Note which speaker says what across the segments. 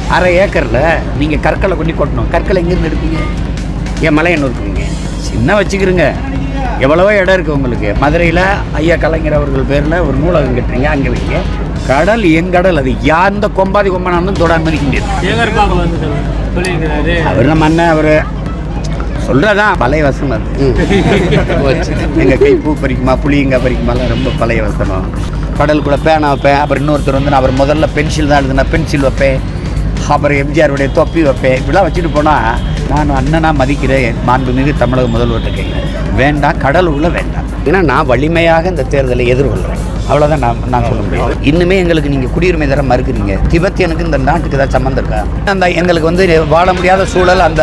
Speaker 1: அரை ஏக்கரில் நீங்கள் கற்களை கொண்டு கொட்டணும். கற்களை எங்கேருந்து எடுப்பீங்க? ஏன் மலையை நோக்குவீங்க? சின்ன வச்சுக்கிறீங்க. எவ்வளவோ இடம் இருக்குது உங்களுக்கு. மதுரையில் ஐயா கலைஞர் அவர்கள் பேரில் ஒரு நூலகம் கட்டுறீங்க, அங்கே வைங்க. கடல் எங்கடல், அது யாந்த கொம்பாதி கொம்பனாலும் தொடாமல் இருக்க முடியாது. அவர் நம்ம அண்ணன் அவர் சொல்கிறதான் பழைய வசனம். அது எங்கள் கை பூ பறிக்குமா புளியங்க பறிக்குமாலாம் ரொம்ப பழைய வசனம். கடலுக்குள்ளே பேனா வைப்பேன். அப்புறம் இன்னொருத்தர் வந்து அவர் முதல்ல பென்சில் தான் எழுதுனா பென்சில் வைப்பேன். அப்புறம் எம்ஜிஆருடைய தொப்பி வைப்பேன். இப்படிலாம் வச்சுட்டு போனால் நான் அண்ணனாக மதிக்கிறேன். மாண்புமிகு தமிழக முதல்வர்கிட்ட கையில் வேண்டாம், கடலுக்குள்ளே வேண்டாம். ஏன்னா நான் வலிமையாக இந்த தேர்தலை எதிர்கொள்கிறேன். அவ்வளோதான் நான் சொல்ல முடியும். இன்னுமே எங்களுக்கு நீங்கள் குடியுரிமை தர மறுக்கிறீங்க. திபெத்தியனுக்கு இந்த நாட்டுக்கு ஏதாவது சம்மந்தம் இருக்கா? அந்த எங்களுக்கு வந்து வாழ முடியாத சூழல். அந்த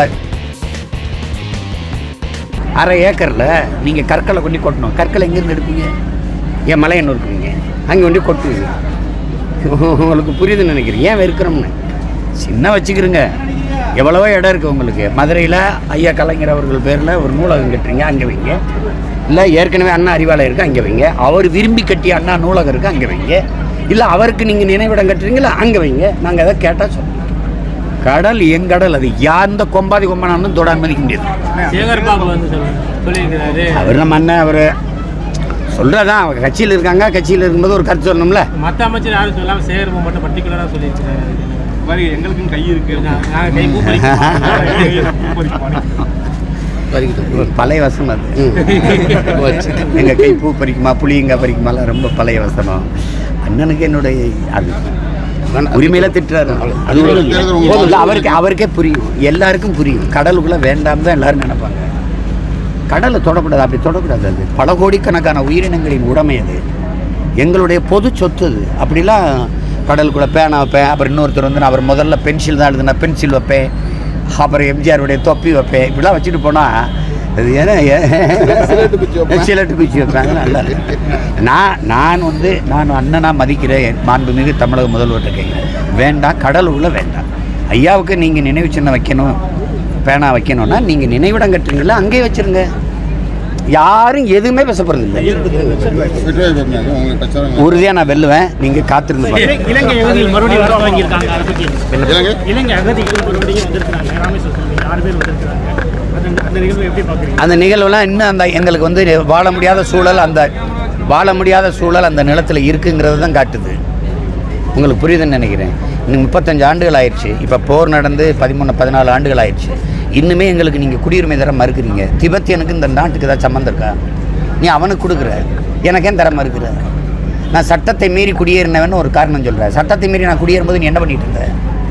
Speaker 1: அரை ஏக்கரில் நீங்கள் கற்களை கொண்டு கொட்டணும். கற்களை எங்கேருந்து எடுப்பீங்க? ஏன் மலையை நோக்குவீங்க? அங்கே கொண்டு கொட்டுவீங்க. உங்களுக்கு புரியுதுன்னு நினைக்கிறேன். ஏன் வெறுக்கிறோம்னு சின்ன வச்சுக்கிறீங்க. எவ்வளவோ இடம் இருக்குது உங்களுக்கு. மதுரையில் ஐயா கலைஞர் அவர்கள் பேரில் ஒரு நூலகம் கட்டுறீங்க, அங்கே வைங்க. இல்லை ஏற்கனவே அண்ணா அறிவாலயம் இருக்குது, அங்கே வைங்க. அவர் விரும்பி கட்டிய அண்ணா நூலகம் இருக்குது, அங்கே வைங்க. இல்லை அவருக்கு நீங்கள் நினைவிடம் கட்டுறீங்களா, அங்கே வைங்க. நாங்கள் எதை கேட்டால் சொல்லுவோம். கடல் எங்கடல், அது யாந்த கொம்பாதி கொம்பனாலும் தொடாமல் இருக்க முடியாது. அவர் நம்ம அண்ணன் அவர் சொல்கிறதான். அவங்க கட்சியில் இருக்காங்க, கட்சியில் இருக்கும்போது ஒரு கருத்து சொல்லணும்ல. மற்ற அமைச்சர் யாரும் சொல்லாமல் சேகர்பாபு மட்டும் பர்டிகுலராக சொல்லியிருக்காரு. எங்களுக்கும் கை இருக்கு, பழைய வசனம். அது எங்கள் கை பூ பறிக்குமா புளியங்க பறிக்குமாலாம் ரொம்ப பழைய வசனம். அண்ணனுக்கு என்னுடைய அது உரிமையில திட்டுறாரு. அது அவருக்கே புரியும், எல்லாருக்கும் புரியும். கடலுக்குள்ள வேண்டாம் தான் எல்லாரும் நினைப்பாங்க. கடலை தொடக்கூடாது, அப்படி தொடக்கூடாது. அது பல கோடிக்கணக்கான உயிரினங்களின் உடைமை. அது எங்களுடைய பொது சொத்து. அது அப்படிலாம் கடலுக்குள்ளே பேனா வைப்பேன். அப்புறம் இன்னொருத்தர் வந்து அவர் முதல்ல பென்சில் தான் எழுதுனா பென்சில் வைப்பேன். அப்புறம் எம்ஜிஆருடைய தொப்பி வைப்பேன். இப்படிலாம் வச்சுட்டு போனால் அது ஏன்னா சிலட்டு குச்சி வைப்பாங்க. நல்லா நான் அண்ணனாக மதிக்கிறேன். மாண்புமிகு தமிழக முதல்வர்கிட்ட கையில் வேண்டாம், கடலுக்குள்ளே வேண்டாம். ஐயாவுக்கு நீங்கள் நினைவு சின்னம் வைக்கணும், பேனா வைக்கணும்னா நீங்கள் நினைவிடம் கட்டுறீங்களா, அங்கேயே வச்சுருங்க. யாரும் எதுவுமே பேசப்படுறது இல்லை. உறுதியாக நான் வெல்லுவேன். நீங்கள் காத்திருந்து அந்த நிகழ்வுலாம் இன்னும் அந்த எங்களுக்கு வந்து வாழ முடியாத சூழல் அந்த நிலத்தில் இருக்குங்கிறது தான் காட்டுது. உங்களுக்கு புரியுதுன்னு நினைக்கிறேன். இன்னும் 35 ஆண்டுகள் ஆயிடுச்சு. இப்போ போர் நடந்து 13-14 ஆண்டுகள் ஆயிடுச்சு. இன்னுமே எங்களுக்கு நீங்கள் குடியுரிமை தர மறுக்கிறீங்க. திபெத்தியனுக்கு இந்த நாட்டுக்கு ஏதாவது சம்மந்தம் இருக்கா? நீ அவனுக்கு கொடுக்குற, எனக்கேன் தர மறுக்கிற? நான் சட்டத்தை மீறி குடியேறினவன்னு ஒரு காரணம் சொல்கிறேன். சட்டத்தை மீறி நான் குடியேறும்போது நீ என்ன பண்ணிட்டு இருந்த?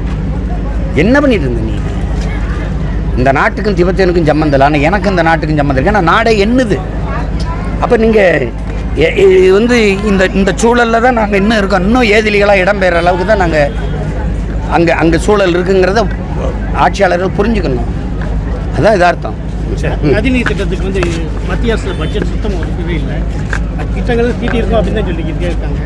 Speaker 1: நீ இந்த நாட்டுக்கும் திபெத்தியனுக்கும் சம்மந்தம் இல்லை, ஆனால் எனக்கு இந்த நாட்டுக்கும் சம்மந்தம் இருக்கு. ஆனால் நாடே என்னது? அப்போ நீங்கள் வந்து இந்த சூழலில் தான் நாங்கள் இன்னும் இருக்கோம். இன்னும் ஏதிலிகளாக இடம்பெற அளவுக்கு தான் நாங்கள் அங்கே சூழல் இருக்குங்கிறத ஆட்சியாளர்கள் புரிஞ்சுக்கணும். அதான் இதார்த்தம்.
Speaker 2: நதிநீர் திட்டத்துக்கு வந்து மத்திய அரசு பட்ஜெட் சுத்தமாக ஒதுக்கவே இல்லை. திட்டங்கள் தீட்டி இருக்கும் அப்படின்னு தான் சொல்லிக்கிட்டே இருக்காங்க.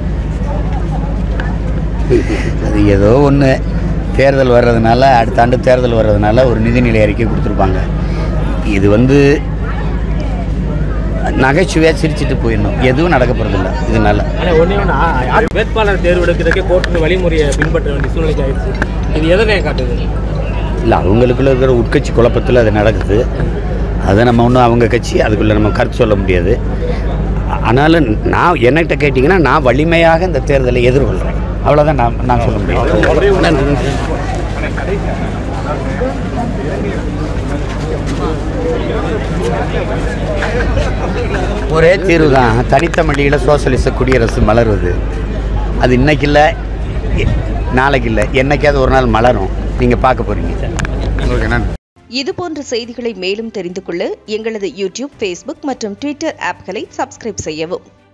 Speaker 1: அது ஏதோ ஒன்று தேர்தல் வர்றதுனால, அடுத்த ஆண்டு தேர்தல் வர்றதுனால ஒரு நிதிநிலை அறிக்கை கொடுத்துருப்பாங்க. இது வந்து நகைச்சுவையாக சிரிச்சுட்டு போயிடணும். எதுவும் நடக்க போகிறதில்ல இதனால.
Speaker 2: வேட்பாளர் தேர்வு எடுக்கிறதுக்கே கோர்ட்டு வழிமுறையை பின்பற்ற வேண்டிய சூழ்நிலை ஆயிடுச்சு. இது எதனை காட்டுது?
Speaker 1: இல்லை, அவங்களுக்குள்ள இருக்கிற உட்கட்சி குழப்பத்தில் அது நடக்குது. அதை நம்ம ஒன்றும் அவங்க கட்சி அதுக்குள்ளே நம்ம கருத்து சொல்ல முடியாது. ஆனாலும் நான் என்கிட்ட கேட்டிங்கன்னா நான் வலிமையாக இந்த தேர்தலை எதிர்கொள்கிறேன். அவ்வளோதான் நான் சொல்ல முடியும். ஒரே தீர்வு தான். தனித்தமிழில் சோசியலிச குடியரசு மலர்வது. அது இன்னைக்கு இல்லை, நாளைக்கு இல்லை, என்னைக்காவது ஒரு நாள் மலரும். நீங்கள் பார்க்க போகிறீங்க.
Speaker 3: இது போன்ற செய்திகளை மேலும் தெரிந்து கொள்ள எங்களது யூடியூப், ஃபேஸ்புக் மற்றும் ட்விட்டர் ஆப்களை சப்ஸ்கிரைப் செய்யவும்.